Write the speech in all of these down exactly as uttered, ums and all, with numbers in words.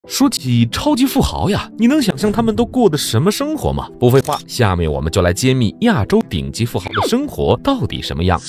说起超级富豪呀，你能想象他们都过的什么生活吗？不废话，下面我们就来揭秘亚洲顶级富豪的生活到底什么样。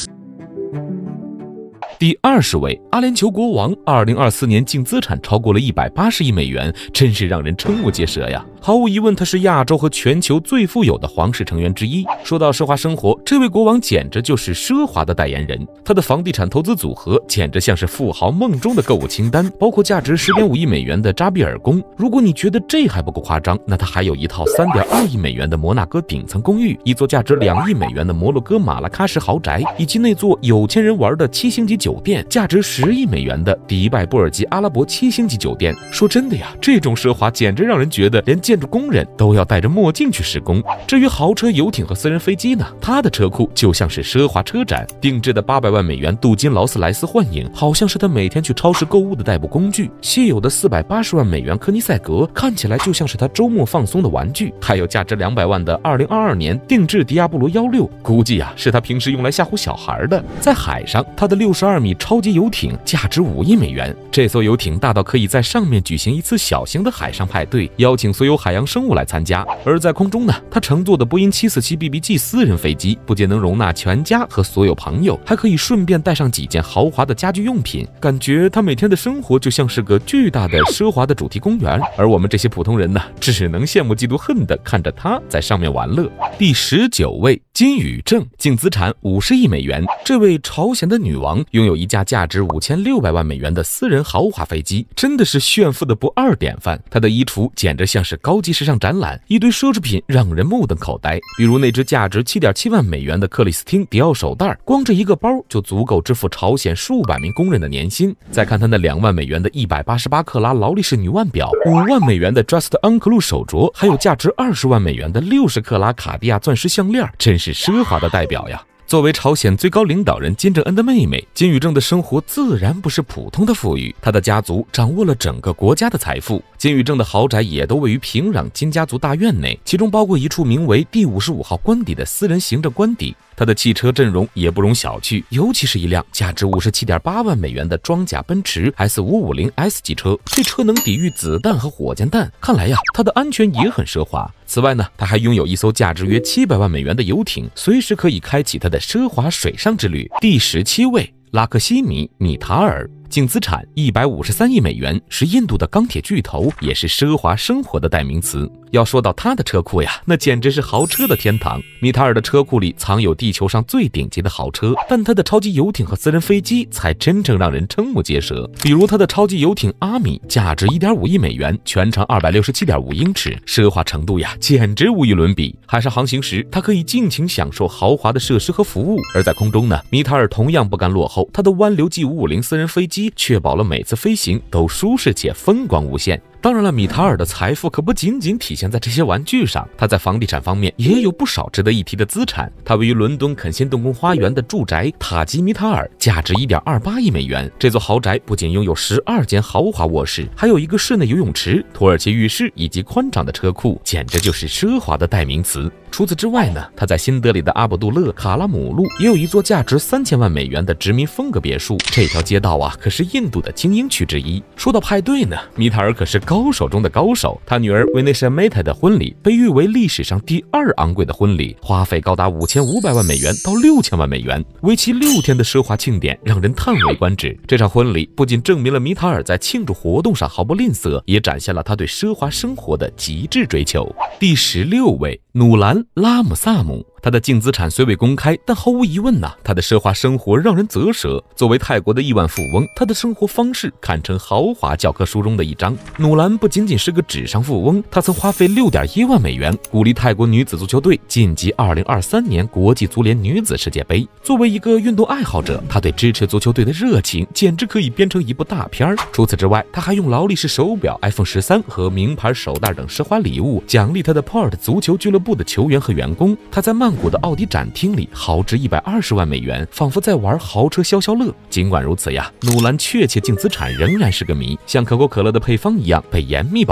第二十位，阿联酋国王，二零二四年净资产超过了一百八十亿美元，真是让人瞠目结舌呀！毫无疑问，他是亚洲和全球最富有的皇室成员之一。说到奢华生活，这位国王简直就是奢华的代言人。他的房地产投资组合简直像是富豪梦中的购物清单，包括价值 十点五亿美元的扎比尔宫。如果你觉得这还不够夸张，那他还有一套 三点二亿美元的摩纳哥顶层公寓，一座价值两亿美元的摩洛哥马拉喀什豪宅，以及那座有钱人玩的七星级酒店，价值十亿美元的迪拜布尔吉阿拉伯七星级酒店。说真的呀，这种奢华简直让人觉得连建筑工人都要戴着墨镜去施工。至于豪车、游艇和私人飞机呢，他的车库就像是奢华车展，定制的八百万美元镀金劳斯莱斯幻影好像是他每天去超市购物的代步工具，稀有的四百八十万美元科尼赛格看起来就像是他周末放松的玩具，还有价值两百万的二零二二年定制迪亚布罗幺六，估计啊是他平时用来吓唬小孩的。在海上，他的六十二米超级游艇价值五亿美元，这艘游艇大到可以在上面举行一次小型的海上派对，邀请所有海洋生物来参加。而在空中呢，他乘坐的波音七四七 B B G 私人飞机不仅能容纳全家和所有朋友，还可以顺便带上几件豪华的家居用品，感觉他每天的生活就像是个巨大的奢华的主题公园，而我们这些普通人呢，只能羡慕嫉妒恨的看着他在上面玩乐。第十九位，金宇正，净资产五十亿美元。这位朝鲜的女王拥有一架价值五千六百万美元的私人豪华飞机，真的是炫富的不二典范。她的衣橱简直像是高级时尚展览，一堆奢侈品让人目瞪口呆。比如那只价值 七点七万美元的克里斯汀迪奥手袋，光这一个包就足够支付朝鲜数百名工人的年薪。再看她那两万美元的一百八十八克拉劳力士女腕表，五万美元的 Just Uncle 手镯，还有价值二十万美元的六十克拉卡地亚钻石项链，真是奢华的代表呀。作为朝鲜最高领导人金正恩的妹妹，金宇正的生活自然不是普通的富裕，他的家族掌握了整个国家的财富。金宇正的豪宅也都位于平壤金家族大院内，其中包括一处名为第五十五号官邸的私人行政官邸。他的汽车阵容也不容小觑，尤其是一辆价值 五十七点八万美元的装甲奔驰 S 五五零 S 级车，这车能抵御子弹和火箭弹，看来呀，它的安全也很奢华。此外呢，他还拥有一艘价值约七百万美元的游艇，随时可以开启他的奢华水上之旅。第十七位，拉克西米·米塔尔，净资产一百五十三亿美元，是印度的钢铁巨头，也是奢华生活的代名词。要说到他的车库呀，那简直是豪车的天堂。米塔尔的车库里藏有地球上最顶级的豪车，但他的超级游艇和私人飞机才真正让人瞠目结舌。比如他的超级游艇阿米，价值 一点五亿美元，全长 二百六十七点五英尺，奢华程度呀，简直无与伦比。海上航行时，他可以尽情享受豪华的设施和服务。而在空中呢，米塔尔同样不甘落后，他的湾流 G 五五零私人飞机确保了每次飞行都舒适且风光无限。当然了，米塔尔的财富可不仅仅体现在这些玩具上，他在房地产方面也有不少值得一提的资产。他位于伦敦肯辛顿宫花园的住宅塔吉米塔尔，价值 一点二八亿美元。这座豪宅不仅拥有十二间豪华卧室，还有一个室内游泳池、土耳其浴室以及宽敞的车库，简直就是奢华的代名词。除此之外呢，他在新德里的阿卜杜勒卡拉姆路也有一座价值三千万美元的殖民风格别墅。这条街道啊，可是印度的精英区之一。说到派对呢，米塔尔可是高手中的高手。他女儿维内莎梅塔的婚礼被誉为历史上第二昂贵的婚礼，花费高达五千五百万美元到六千万美元，为期六天的奢华庆典让人叹为观止。这场婚礼不仅证明了米塔尔在庆祝活动上毫不吝啬，也展现了他对奢华生活的极致追求。第十六位，努兰拉姆萨姆。他的净资产虽未公开，但毫无疑问呐、啊，他的奢华生活让人啧舌。作为泰国的亿万富翁，他的生活方式堪称豪华教科书中的一章。努兰不仅仅是个纸上富翁，他曾花费 六点一万美元鼓励泰国女子足球队晋级二零二三年国际足联女子世界杯。作为一个运动爱好者，他对支持足球队的热情简直可以编成一部大片。除此之外，他还用劳力士手表、iPhone 十三和名牌手袋等奢华礼物奖励他的 Port 足球俱乐部的球员和员工。他在曼谷的奥迪展厅里豪值一百二十万美元，仿佛在玩豪车消消乐。尽管如此呀，努兰确切净资产仍然是个谜，像可口可乐的配方一样被严密保密。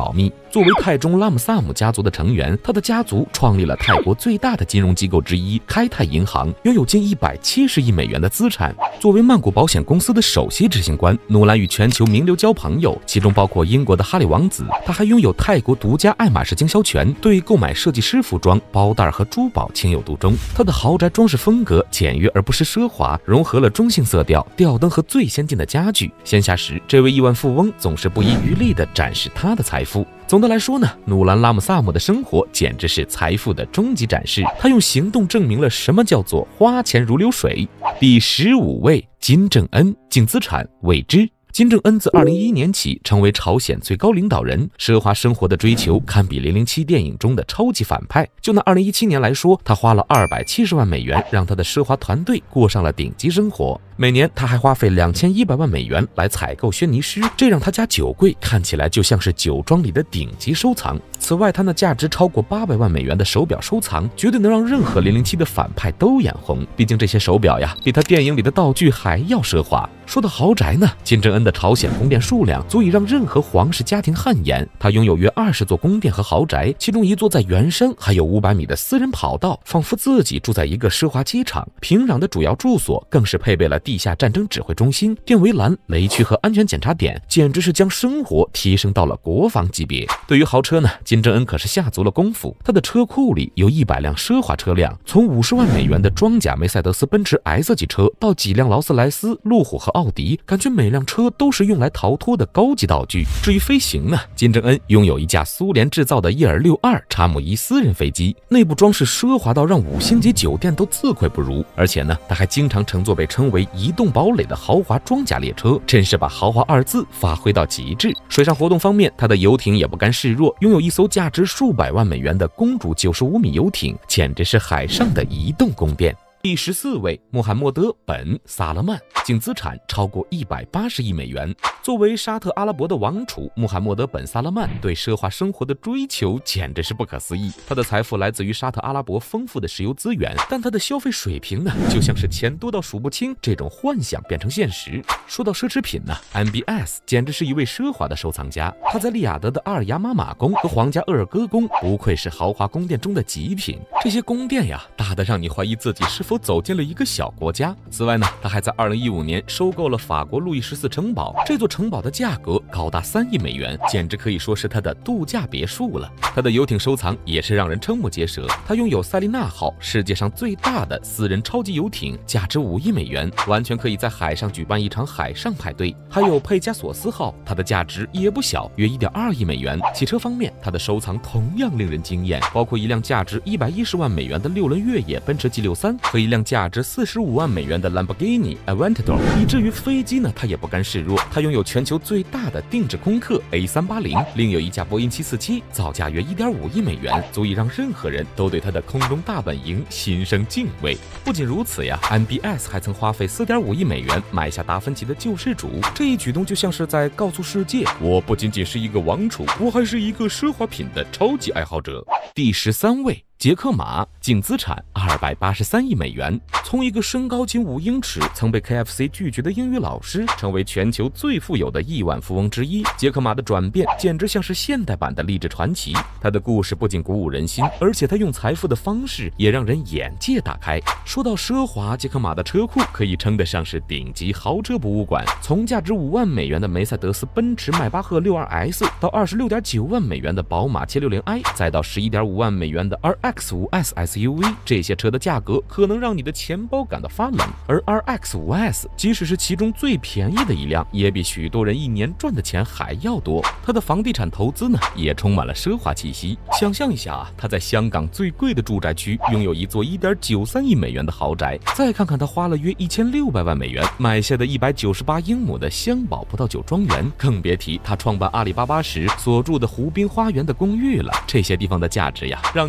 作为泰中拉姆萨姆家族的成员，他的家族创立了泰国最大的金融机构之一开泰银行，拥有近一百七十亿美元的资产。作为曼谷保险公司的首席执行官，努兰与全球名流交朋友，其中包括英国的哈利王子。他还拥有泰国独家爱马仕经销权，对购买设计师服装、包袋和珠宝情有独钟。他的豪宅装饰风格简约而不失奢华，融合了中性色调、吊灯和最先进的家具。闲暇时，这位亿万富翁总是不遗余力地展示他的财富。总的来说呢，努兰拉姆萨姆的生活简直是财富的终极展示。他用行动证明了什么叫做花钱如流水。第十五位，金正恩，净资产未知。金正恩自二零一一年起成为朝鲜最高领导人，奢华生活的追求堪比零零七电影中的超级反派。就拿二零一七年来说，他花了二百七十万美元，让他的奢华团队过上了顶级生活。每年他还花费两千一百万美元来采购轩尼诗，这让他家酒柜看起来就像是酒庄里的顶级收藏。此外，他那价值超过八百万美元的手表收藏，绝对能让任何零零七的反派都眼红。毕竟这些手表呀，比他电影里的道具还要奢华。说到豪宅呢，金正恩的朝鲜宫殿数量足以让任何皇室家庭汗颜。他拥有约二十座宫殿和豪宅，其中一座在圆山，还有五百米的私人跑道，仿佛自己住在一个奢华机场。平壤的主要住所更是配备了地下战争指挥中心、电围栏、雷区和安全检查点，简直是将生活提升到了国防级别。对于豪车呢，金正恩可是下足了功夫。他的车库里有一百辆奢华车辆，从五十万美元的装甲梅赛德斯奔驰 S 级车到几辆劳斯莱斯、路虎和奥迪，感觉每辆车都是用来逃脱的高级道具。至于飞行呢，金正恩拥有一架苏联制造的伊尔六二查姆伊私人飞机，内部装饰奢华到让五星级酒店都自愧不如。而且呢，他还经常乘坐被称为移动堡垒的豪华装甲列车，真是把豪华二字发挥到极致。水上活动方面，他的游艇也不甘示弱，拥有一艘价值数百万美元的公主九十五米游艇，简直是海上的移动宫殿。第十四位，穆罕默德本萨勒曼，净资产超过一百八十亿美元。作为沙特阿拉伯的王储，穆罕默德本萨勒曼对奢华生活的追求简直是不可思议。他的财富来自于沙特阿拉伯丰富的石油资源，但他的消费水平呢，就像是钱多到数不清，这种幻想变成现实。说到奢侈品呢 ，M B S 简直是一位奢华的收藏家。他在利雅得的阿尔雅马马宫和皇家鄂尔戈宫不愧是豪华宫殿中的极品。这些宫殿呀，大得让你怀疑自己是否走进了一个小国家。此外呢，他还在二零一五年收购了法国路易十四城堡，这座城堡的价格高达三亿美元，简直可以说是他的度假别墅了。他的游艇收藏也是让人瞠目结舌，他拥有塞丽娜号，世界上最大的私人超级游艇，价值五亿美元，完全可以在海上举办一场海上派对。还有佩加索斯号，它的价值也不小，约一点二亿美元。汽车方面，他的收藏同样令人惊艳，包括一辆价值一百一十万美元的六轮越野奔驰 G 六三和一辆价值四十五万美元的兰博基尼 Aventador。 以至于飞机呢，他也不甘示弱，他拥有全球最大的定制空客 A 三八零， 另有一架波音七四七，造价约一点五亿美元，足以让任何人都对他的空中大本营心生敬畏。不仅如此呀 ，M B S 还曾花费四点五亿美元买下达芬奇的救世主，这一举动就像是在告诉世界，我不仅仅是一个王储，我还是一个奢华品的超级爱好者。第十三位，杰克马，净资产二百八十三亿美元。从一个身高仅五英尺、曾被 K F C 拒绝的英语老师，成为全球最富有的亿万富翁之一，杰克马的转变简直像是现代版的励志传奇。他的故事不仅鼓舞人心，而且他用财富的方式也让人眼界大开。说到奢华，杰克马的车库可以称得上是顶级豪车博物馆。从价值五万美元的梅赛德斯奔驰迈巴赫 六二 S 到二十六点九万美元的宝马 七六零 i， 再到十一点五万美元的 R X 五 S S U V， 这些车的价格可能让你的钱包感到发冷。而 R X 五 S 即使是其中最便宜的一辆，也比许多人一年赚的钱还要多。他的房地产投资呢，也充满了奢华气息。想象一下啊，他在香港最贵的住宅区拥有一座 一点九三亿美元的豪宅，再看看他花了约一千六百万美元买下的一百九十八英亩的香堡葡萄酒庄园，更别提他创办阿里巴巴时所住的湖滨花园的公寓了。这些地方的价值呀，让你不得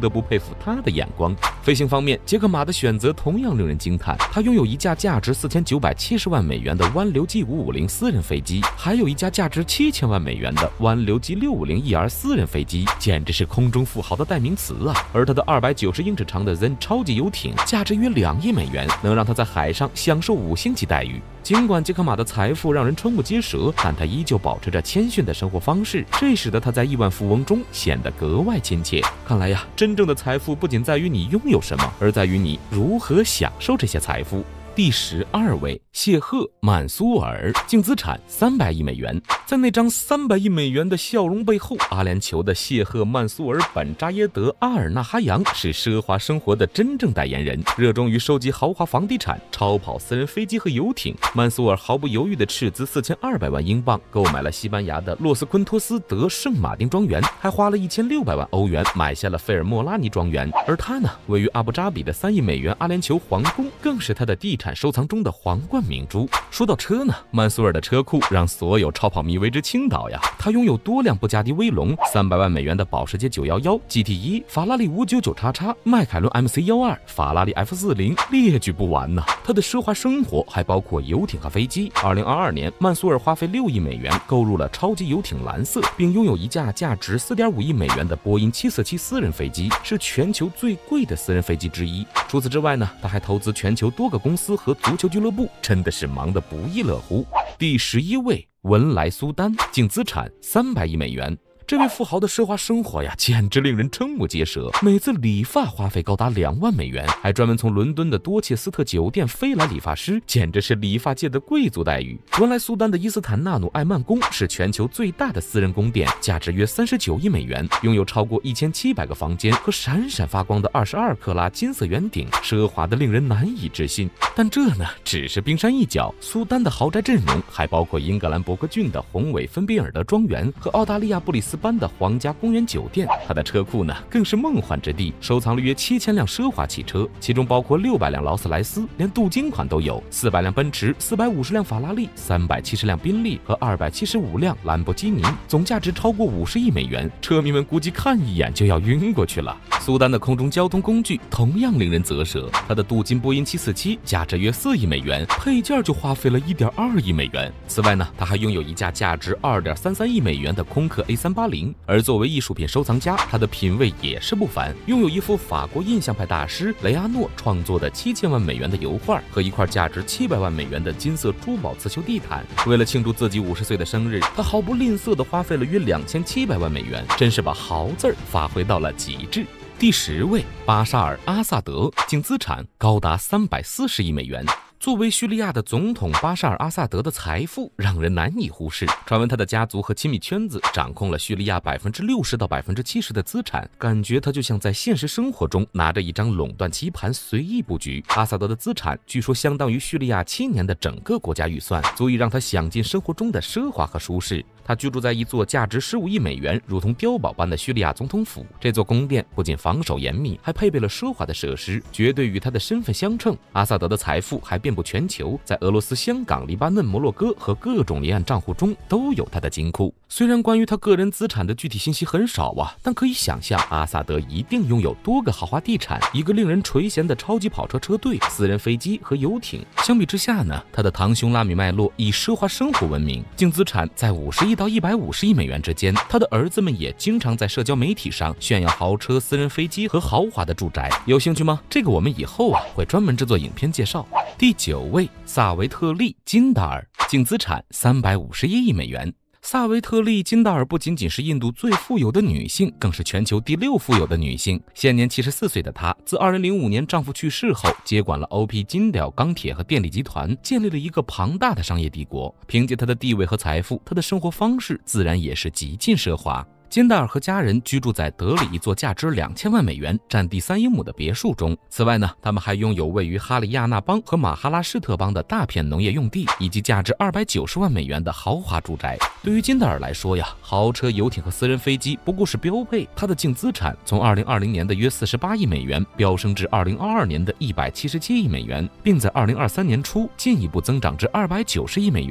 不佩服他的眼光。飞行方面，杰克马的选择同样令人惊叹，他拥有一架价值四千九百七十万美元的湾流 G 五五零私人飞机，还有一架价值七千万美元的湾流 G 六五零 E R 私人飞机，简直是空中富豪的代名词啊！而他的二百九十英尺长的 Zen 超级游艇，价值约两亿美元，能让他在海上享受五星级待遇。尽管杰克马的财富让人瞠目结舌，但他依旧保持着谦逊的生活方式，这使得他在亿万富翁中显得格外亲切。看来呀，真正的财富不仅在于你拥有什么，而在于你如何享受这些财富。第十二位，谢赫·曼苏尔，净资产三百亿美元。在那张三百亿美元的笑容背后，阿联酋的谢赫·曼苏尔·本扎耶德·阿尔纳哈扬是奢华生活的真正代言人，热衷于收集豪华房地产、超跑私人飞机和游艇。曼苏尔毫不犹豫地斥资四千二百万英镑购买了西班牙的洛斯昆托斯德圣马丁庄园，还花了一千六百万欧元买下了费尔莫拉尼庄园。而他呢，位于阿布扎比的三亿美元阿联酋皇宫，更是他的地产收藏中的皇冠明珠。说到车呢，曼苏尔的车库让所有超跑迷为之倾倒呀！他拥有多辆布加迪威龙、三百万美元的保时捷九一一、G T 一、法拉利五九九叉叉、迈凯伦 M C 十二、法拉利 F 四十，列举不完呐。他的奢华生活还包括游艇和飞机。二零二二年，曼苏尔花费六亿美元购入了超级游艇蓝色，并拥有一架价值四点五亿美元的波音七四七私人飞机，是全球最贵的私人飞机之一。除此之外呢，他还投资全球多个公司和足球俱乐部，真的是忙得不亦乐乎。第十一位，文莱苏丹，净资产三百亿美元。这位富豪的奢华生活呀，简直令人瞠目结舌。每次理发花费高达两万美元，还专门从伦敦的多切斯特酒店飞来理发师，简直是理发界的贵族待遇。文莱苏丹的伊斯坦纳努艾曼宫是全球最大的私人宫殿，价值约三十九亿美元，拥有超过一千七百个房间和闪闪发光的二十二克拉金色圆顶，奢华的令人难以置信。但这呢，只是冰山一角。苏丹的豪宅阵容还包括英格兰伯克郡的宏伟芬比尔德庄园和澳大利亚布里斯班的皇家公园酒店。他的车库呢，更是梦幻之地，收藏了约七千辆奢华汽车，其中包括六百辆劳斯莱斯，连镀金款都有，四百辆奔驰，四百五十辆法拉利，三百七十辆宾利和二百七十五辆兰博基尼，总价值超过五十亿美元，车迷们估计看一眼就要晕过去了。苏丹的空中交通工具同样令人啧舌，他的镀金波音七四七价值约四亿美元，配件就花费了一点二亿美元。此外呢，他还拥有一架价值二点三三亿美元的空客 A 三八零。而作为艺术品收藏家，他的品味也是不凡，拥有一幅法国印象派大师雷阿诺创作的七千万美元的油画和一块价值七百万美元的金色珠宝刺绣地毯。为了庆祝自己五十岁的生日，他毫不吝啬地花费了约两千七百万美元，真是把豪字儿发挥到了极致。第十位，巴沙尔·阿萨德，净资产高达三百四十亿美元。作为叙利亚的总统，巴沙尔·阿萨德的财富让人难以忽视。传闻他的家族和亲密圈子掌控了叙利亚百分之六十到百分之七十的资产，感觉他就像在现实生活中拿着一张垄断棋盘随意布局。阿萨德的资产据说相当于叙利亚七年的整个国家预算，足以让他享尽生活中的奢华和舒适。他居住在一座价值十五亿美元、如同碉堡般的叙利亚总统府。这座宫殿不仅防守严密，还配备了奢华的设施，绝对与他的身份相称。阿萨德的财富还遍布全球，在俄罗斯、香港、黎巴嫩、摩洛哥和各种离岸账户中都有他的金库。虽然关于他个人资产的具体信息很少啊，但可以想象，阿萨德一定拥有多个豪华地产、一个令人垂涎的超级跑车车队、私人飞机和游艇。相比之下呢，他的堂兄拉米麦洛以奢华生活闻名，净资产在五十亿到一百五十亿美元之间。他的儿子们也经常在社交媒体上炫耀豪车、私人飞机和豪华的住宅。有兴趣吗？这个我们以后啊会专门制作影片介绍。第九位，萨维特利·金达尔，净资产三百五十一亿美元。萨维特利·金达尔不仅仅是印度最富有的女性，更是全球第六富有的女性。现年七十四岁的她，自二零零五年丈夫去世后，接管了 O P 金雕钢铁和电力集团，建立了一个庞大的商业帝国。凭借她的地位和财富，她的生活方式自然也是极尽奢华。金达尔和家人居住在德里一座价值两千万美元、占地三英亩的别墅中。此外呢，他们还拥有位于哈里亚纳邦和马哈拉施特邦的大片农业用地，以及价值二百九十万美元的豪华住宅。对于金达尔来说呀，豪车、游艇和私人飞机不过是标配。他的净资产从二零二零年的约四十八亿美元飙升至二零二二年的一百七十七亿美元，并在二零二三年初进一步增长至二百九十亿美元。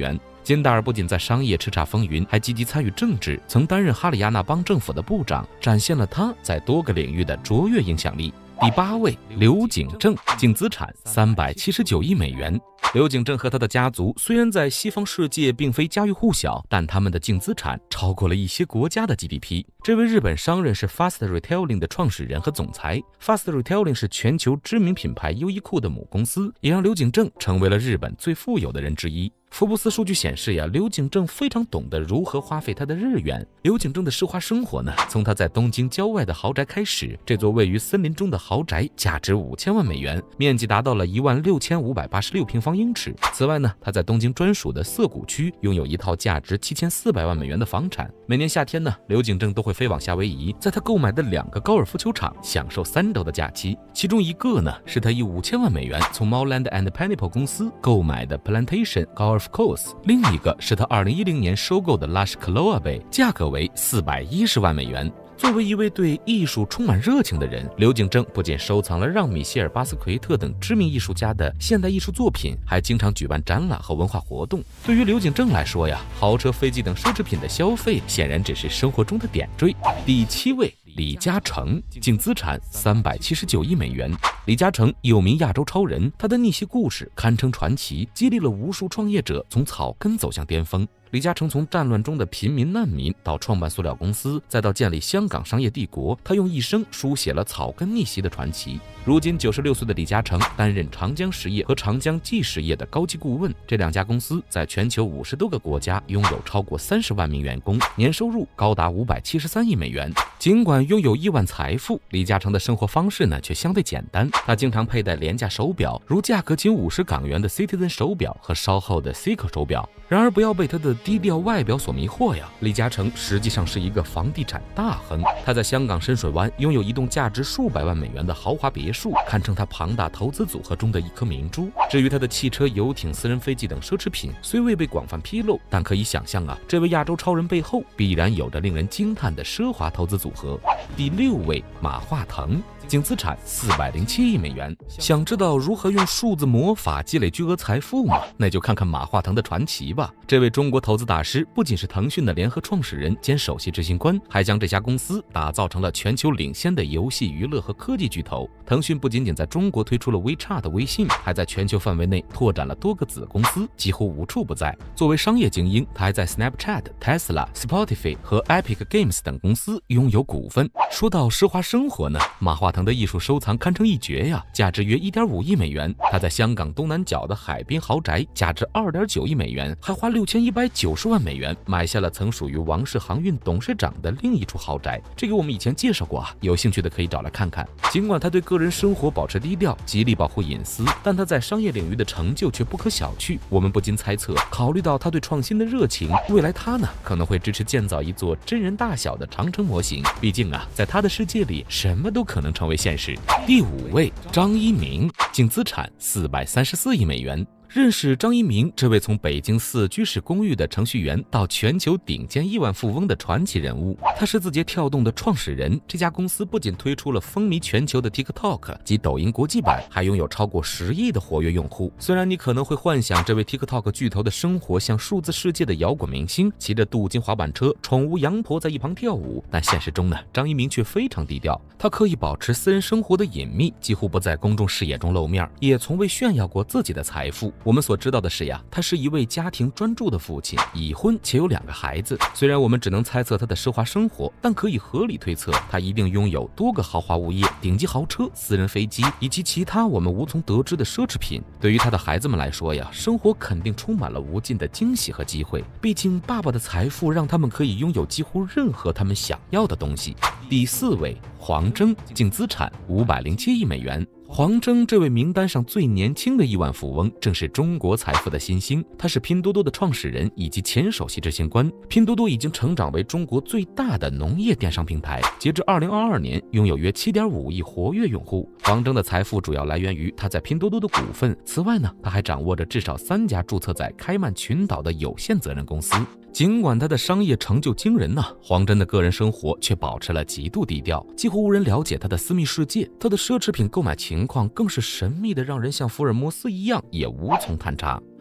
金戴尔不仅在商业叱咤风云，还积极参与政治，曾担任哈里亚纳邦政府的部长，展现了他在多个领域的卓越影响力。第八位，刘景正，净资产三百七十九亿美元。刘景正和他的家族虽然在西方世界并非家喻户晓，但他们的净资产超过了一些国家的 G D P。这位日本商人是 Fast Retailing 的创始人和总裁。Fast Retailing 是全球知名品牌优衣库的母公司，也让刘景正成为了日本最富有的人之一。福布斯数据显示呀，刘景正非常懂得如何花费他的日元。刘景正的奢华生活呢，从他在东京郊外的豪宅开始。这座位于森林中的豪宅价值五千万美元，面积达到了一万六千五百八十六平方英尺。此外呢，他在东京专属的涩谷区拥有一套价值七千四百万美元的房产。每年夏天呢，刘景正都会飞往夏威夷，在他购买的两个高尔夫球场享受三周的假期。其中一个呢，是他以五千万美元从 Moreland and Pineapple 公司购买的 Plantation 高尔夫 course， 另一个是他二零一零年收购的 Lush Kaloa Bay， 价格为四百一十万美元。作为一位对艺术充满热情的人，刘景正不仅收藏了让·米歇尔·巴斯奎特等知名艺术家的现代艺术作品，还经常举办展览和文化活动。对于刘景正来说呀，豪车、飞机等奢侈品的消费显然只是生活中的点缀。第七位，李嘉诚，净资产三百七十九亿美元。李嘉诚又名亚洲超人，他的逆袭故事堪称传奇，激励了无数创业者从草根走向巅峰。李嘉诚从战乱中的平民难民到创办塑料公司，再到建立香港商业帝国，他用一生书写了草根逆袭的传奇。如今九十六岁的李嘉诚担任长江实业和长江纪实业的高级顾问，这两家公司在全球五十多个国家拥有超过三十万名员工，年收入高达五百七十三亿美元。尽管拥有亿万财富，李嘉诚的生活方式呢却相对简单。他经常佩戴廉价手表，如价格仅五十港元的 Citizen 手表和稍后的 Seiko 手表。然而不要被他的低调外表所迷惑呀，李嘉诚实际上是一个房地产大亨。他在香港深水湾拥有一栋价值数百万美元的豪华别墅，堪称他庞大投资组合中的一颗明珠。至于他的汽车、游艇、私人飞机等奢侈品，虽未被广泛披露，但可以想象啊，这位亚洲超人背后必然有着令人惊叹的奢华投资组合。第六位，马化腾，净资产四百零七亿美元。想知道如何用数字魔法积累巨额财富吗？那就看看马化腾的传奇吧。这位中国投资大师不仅是腾讯的联合创始人兼首席执行官，还将这家公司打造成了全球领先的游戏娱乐和科技巨头。腾讯不仅仅在中国推出了 WeChat 的微信，还在全球范围内拓展了多个子公司，几乎无处不在。作为商业精英，他还在 Snapchat、Tesla、Spotify 和 Epic Games 等公司拥有股份。说到奢华生活呢，马化腾的艺术收藏堪称一绝呀，价值约 一点五亿美元。他在香港东南角的海滨豪宅价值 二点九亿美元，还花六千一百九十万美元买下了曾属于王氏航运董事长的另一处豪宅。这个我们以前介绍过啊，有兴趣的可以找来看看。尽管他对个人生活保持低调，极力保护隐私，但他在商业领域的成就却不可小觑。我们不禁猜测，考虑到他对创新的热情，未来他呢可能会支持建造一座真人大小的长城模型。毕竟啊，在他的世界里，什么都可能成为现实。第五位，张一鸣，净资产四百三十四亿美元。认识张一鸣这位从北京四居室公寓的程序员到全球顶尖亿万富翁的传奇人物。他是字节跳动的创始人，这家公司不仅推出了风靡全球的 TikTok 及抖音国际版，还拥有超过十亿的活跃用户。虽然你可能会幻想这位 TikTok 巨头的生活像数字世界的摇滚明星，骑着镀金滑板车，宠物羊驼在一旁跳舞，但现实中呢，张一鸣却非常低调。他刻意保持私人生活的隐秘，几乎不在公众视野中露面，也从未炫耀过自己的财富。我们所知道的是呀，他是一位家庭专注的父亲，已婚且有两个孩子。虽然我们只能猜测他的奢华生活，但可以合理推测，他一定拥有多个豪华物业、顶级豪车、私人飞机以及其他我们无从得知的奢侈品。对于他的孩子们来说呀，生活肯定充满了无尽的惊喜和机会。毕竟爸爸的财富让他们可以拥有几乎任何他们想要的东西。第四位，黄峥，净资产五百零七亿美元。黄峥这位名单上最年轻的亿万富翁，正是中国财富的新星。他是拼多多的创始人以及前首席执行官。拼多多已经成长为中国最大的农业电商平台，截至二零二二年，拥有约 七点五亿活跃用户。黄峥的财富主要来源于他在拼多多的股份。此外呢，他还掌握着至少三家注册在开曼群岛的有限责任公司。尽管他的商业成就惊人呐、啊，黄峥的个人生活却保持了极度低调，几乎无人了解他的私密世界。他的奢侈品购买情况更是神秘的，让人像福尔摩斯一样也无从探查。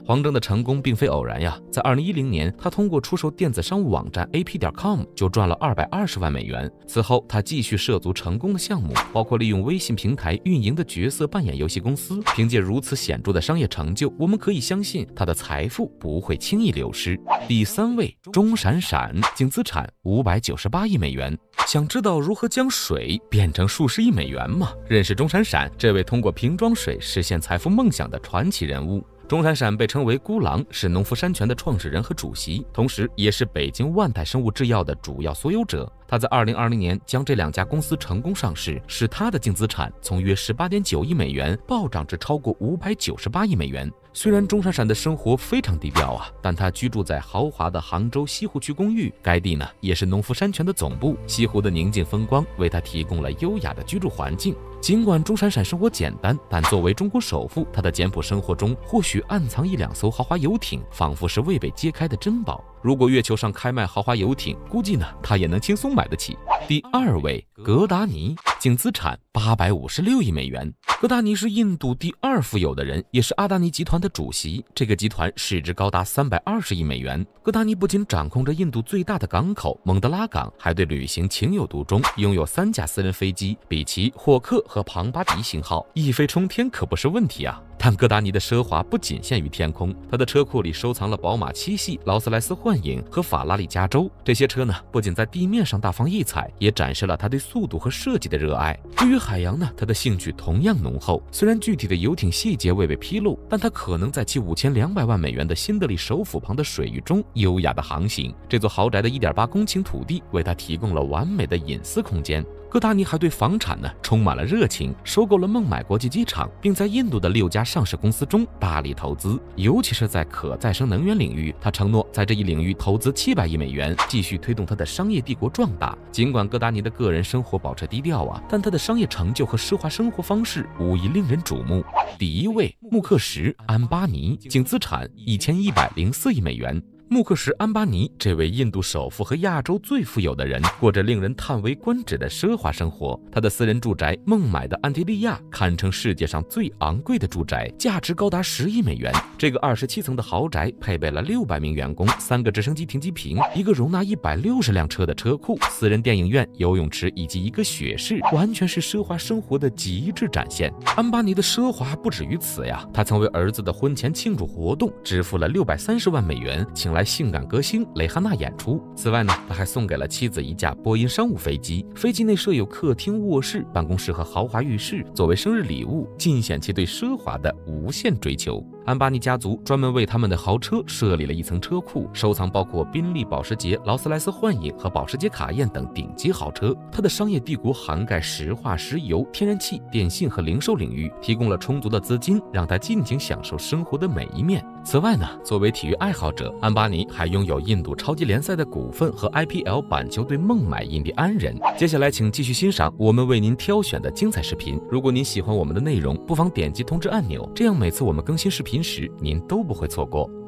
黄峥的成功并非偶然呀，在二零一零年，他通过出售电子商务网站 A P 点 com 就赚了二百二十万美元。此后，他继续涉足成功的项目，包括利用微信平台运营的角色扮演游戏公司。凭借如此显著的商业成就，我们可以相信他的财富不会轻易流失。第三位，钟闪闪，净资产五百九十八亿美元。想知道如何将水变成数十亿美元吗？认识钟闪闪，这位通过瓶装水实现财富梦想的传奇人物。钟闪闪被称为孤狼，是农夫山泉的创始人和主席，同时也是北京万代生物制药的主要所有者。他在二零二零年将这两家公司成功上市，使他的净资产从约十八点九亿美元暴涨至超过五百九十八亿美元。虽然钟闪闪的生活非常低调啊，但他居住在豪华的杭州西湖区公寓，该地呢也是农夫山泉的总部。西湖的宁静风光为他提供了优雅的居住环境。尽管钟闪闪生活简单，但作为中国首富，他的简朴生活中或许暗藏一两艘豪华游艇，仿佛是未被揭开的珍宝。如果月球上开卖豪华游艇，估计呢他也能轻松买得起。第二位，格达尼，净资产八百五十六亿美元。格达尼是印度第二富有的人，也是阿达尼集团的主席。这个集团市值高达三百二十亿美元。格达尼不仅掌控着印度最大的港口蒙德拉港，还对旅行情有独钟，拥有三架私人飞机，比奇、霍克和庞巴迪型号，一飞冲天可不是问题啊。但哥达尼的奢华不仅限于天空，他的车库里收藏了宝马七系、劳斯莱斯幻影和法拉利加州。这些车呢，不仅在地面上大放异彩，也展示了他对速度和设计的热爱。对于海洋呢，他的兴趣同样浓厚。虽然具体的游艇细节未被披露，但他可能在其五千两百万美元的新德里首府旁的水域中优雅的航行。这座豪宅的 一点八公顷土地为他提供了完美的隐私空间。哥达尼还对房产呢充满了热情，收购了孟买国际机场，并在印度的六家上市公司中大力投资，尤其是在可再生能源领域。他承诺在这一领域投资七百亿美元，继续推动他的商业帝国壮大。尽管哥达尼的个人生活保持低调啊，但他的商业成就和奢华生活方式无疑令人瞩目。第一位，穆克什·安巴尼，净资产一千一百零四亿美元。穆克什·安巴尼这位印度首富和亚洲最富有的人，过着令人叹为观止的奢华生活。他的私人住宅孟买的安迪利亚堪称世界上最昂贵的住宅，价值高达十亿美元。这个二十七层的豪宅配备了六百名员工、三个直升机停机坪、一个容纳一百六十辆车的车库、私人电影院、游泳池以及一个雪室，完全是奢华生活的极致展现。安巴尼的奢华不止于此呀，他曾为儿子的婚前庆祝活动支付了六百三十万美元，请来性感歌星蕾哈娜演出。此外呢，他还送给了妻子一架波音商务飞机，飞机内设有客厅、卧室、办公室和豪华浴室，作为生日礼物，尽显其对奢华的无限追求。安巴尼家族专门为他们的豪车设立了一层车库，收藏包括宾利、保时捷、劳斯莱斯幻影和保时捷卡宴等顶级豪车。他的商业帝国涵盖石化、石油、天然气、电信和零售领域，提供了充足的资金，让他尽情享受生活的每一面。此外呢，作为体育爱好者，安巴尼还拥有印度超级联赛的股份和 I P L 板球队孟买印第安人。接下来请继续欣赏我们为您挑选的精彩视频。如果您喜欢我们的内容，不妨点击通知按钮，这样每次我们更新视频时您都不会错过。